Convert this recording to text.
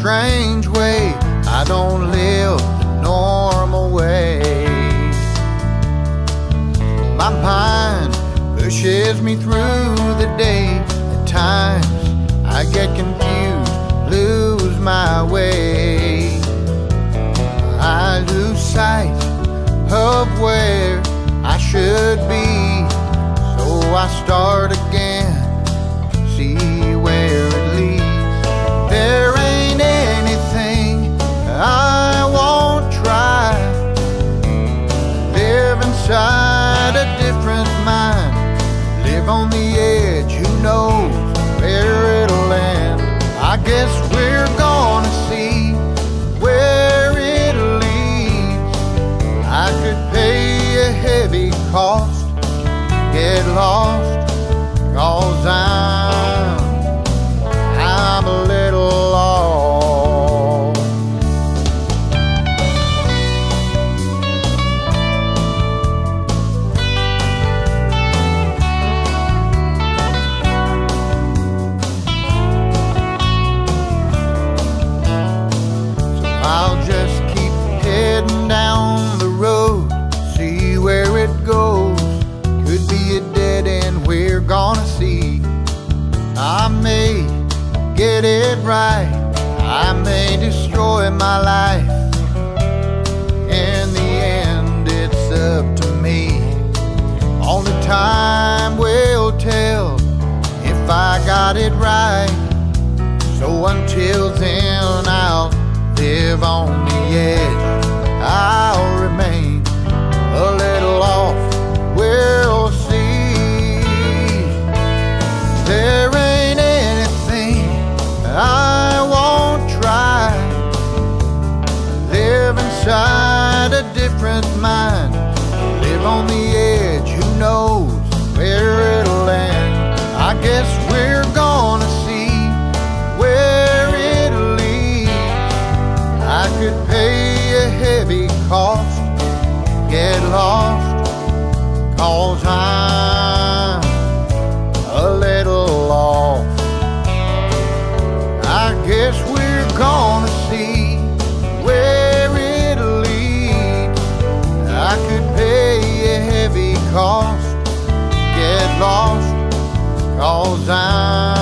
strange way. I don't live the normal way. My mind pushes me through the day. At times I get confused, lose my way. I lose sight of where I should be, so I start again, see where it leads. There ain't anything I won't try. Live inside a different mind, live on the edge, who knows where it'll end. I guess we're gonna see where it leads. I could pay a heavy cost, get lost, 'cause I'm a little lost. I'll just keep heading down the road, see where it goes. Could be a dead end, we're gonna see. I may get it right, I may destroy my life. In the end, it's up to me. Only time will tell if I got it right. So until then, I'll live on the edge. I'll remain a little off, we'll see. There ain't anything I won't try. Live inside a different mind, live on the edge, who knows where it'll end. I guess we're gonna see where it leads. I could pay a heavy cost, get lost, 'cause I'm a little off. I guess we're gonna see where it leads. I could pay a heavy cost, get lost, 'cause I'm